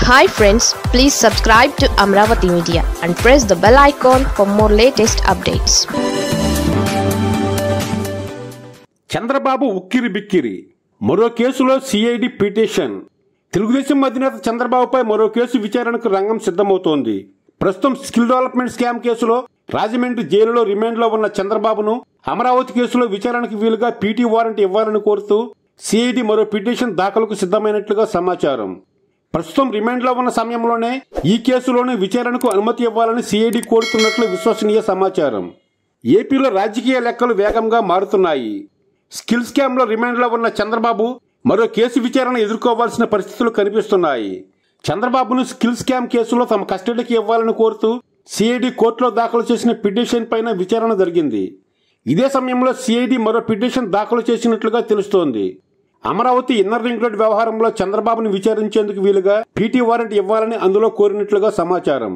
Hi friends, please subscribe to Amaravathi Media and press the bell icon for more latest updates. Chandrababu ఉక్కిరి బిక్కిరి మరో కేసులో CID petition. Telugu Desam అధినేత చంద్రబాబుపై మరో కేసు విచారణకు రంగం సిద్ధమవుతోంది. ప్రస్తుతం స్కిల్ డెవలప్మెంట్ స్కామ్ కేసులో రాజమండ్రి జైలులో రిమాండ్లో ఉన్న చంద్రబాబును అమరావతి కేసులో విచారణకు వీలుగా పీటీ వారెంట్ ఇవ్వాలని కోరుతూ CID మరో పిటిషన్ దాఖలుకు సిద్ధమైనట్లుగా సమాచారం. ప్రస్తుతం రిమాండ్లో ఉన్న సమయంలోనే ఈ కేసులోనే విచారణకు అనుమతి ఇవ్వాలని CID కోరుతున్నట్లు విశ్వసనీయ సమాచారం. ఏపీలో రాజకీయ లెక్కలు వేగంగా మారుతున్నాయి. స్కిల్ స్కామ్లో రిమాండ్లో ఉన్న చంద్రబాబు మరో కేసు విచారణ ఎదుర్కోవాల్సిన పరిస్థితులు కనిపిస్తున్నాయి. చంద్రబాబును స్కిల్ స్కామ్ కేసులో తమ కస్టడీకి ఇవ్వాలని కోరుతూ CID కోర్టులో దాఖలు చేసిన పిటిషన్ పైన విచారణ జరిగింది. ఇదే సమయంలో CID మరో పిటిషన్ దాఖలు చేసినట్లుగా తెలుస్తోంది. అమరావతి ఇన్నర్ రింగ్ రోడ్ వ్యవహారంలో చంద్రబాబును విచారించేందుకు వీలుగా పీటీ వారెంట్ ఇవ్వాలని అందులో కోరినట్లుగా సమాచారం.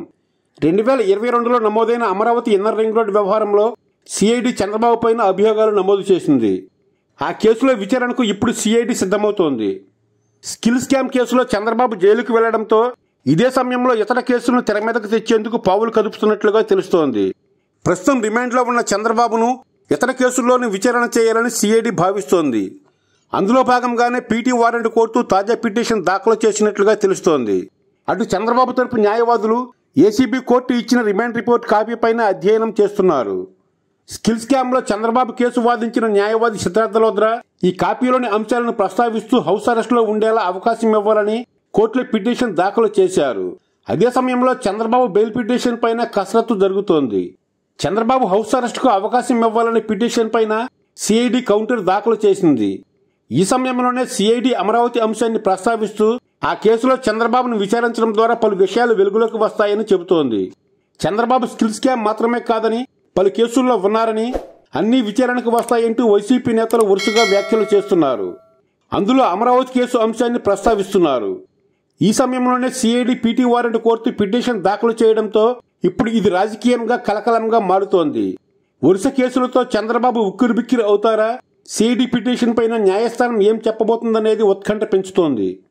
2022లో నమోదైన అమరావతి ఇన్నర్ రింగ్ రోడ్ వ్యవహారంలో CID చంద్రబాబు పైన అభియోగాలు నమోదు చేసింది. ఆ కేసులో విచారణకు ఇప్పుడు CID సిద్ధమవుతోంది. స్కిల్ స్కామ్ కేసులో చంద్రబాబు జైలుకు వెళ్లడంతో ఇదే సమయంలో ఇతర కేసులను తెర మీదకు తెచ్చేందుకు పావులు కదుపుతున్నట్లుగా తెలుస్తోంది. ప్రస్తుతం రిమాండ్లో ఉన్న చంద్రబాబును ఇతర కేసుల్లోనూ విచారణ చేయాలని CID భావిస్తోంది. అందులో భాగంగానే పీటీ వారెంట్ కోర్టు తాజా పిటిషన్ దాఖలు చేసినట్లుగా తెలుస్తోంది. అటు చంద్రబాబు తరపు న్యాయవాదులు ఏసీబీ కోర్టు ఇచ్చిన రిమాండ్ రిపోర్ట్ కాపీ పైన అధ్యయనం చేస్తున్నారు. స్కిల్ స్కామ్ లో చంద్రబాబు కేసు వాదించిన న్యాయవాది సిద్ధార్థ లోద్రా ఈ కాపీలోని అంశాలను ప్రస్తావిస్తూ హౌస్ అరెస్ట్ లో ఉండేలా అవకాశం ఇవ్వాలని కోర్టులో పిటిషన్ దాఖలు చేశారు. అదే సమయంలో చంద్రబాబు బెయిల్ పిటిషన్ పైన కసరత్తు జరుగుతోంది. చంద్రబాబు హౌస్ అరెస్ట్ కు అవకాశం ఇవ్వాలని పిటిషన్ పైన CID కౌంటర్ దాఖలు చేసింది. ఈ సమయంలోనే CID అమరావతి అంశాన్ని ప్రస్తావిస్తూ ఆ కేసులో చంద్రబాబును విచారించడం ద్వారా పలు విషయాలు వెలుగులోకి వస్తాయని చెబుతోంది. చంద్రబాబు స్కిల్ స్కామ్ మాత్రమే కాదని పలు కేసుల్లో ఉన్నారని, అన్ని విచారణకు వస్తాయంటూ వైసీపీ నేతలు వరుసగా వ్యాఖ్యలు చేస్తున్నారు. అందులో అమరావతి కేసు అంశాన్ని ప్రస్తావిస్తున్నారు. ఈ సమయంలోనే CID PT warrant court petition దాఖలు చేయడంతో ఇప్పుడు ఇది రాజకీయంగా కలకలంగా మారుతోంది. వరుస కేసులతో చంద్రబాబు ఉక్కిరిబిక్కిరి అవుతారా? CID పిటిషన్ పైన న్యాయస్థానం ఏం చెప్పబోతుందనేది ఉత్కంఠ పెంచుతోంది.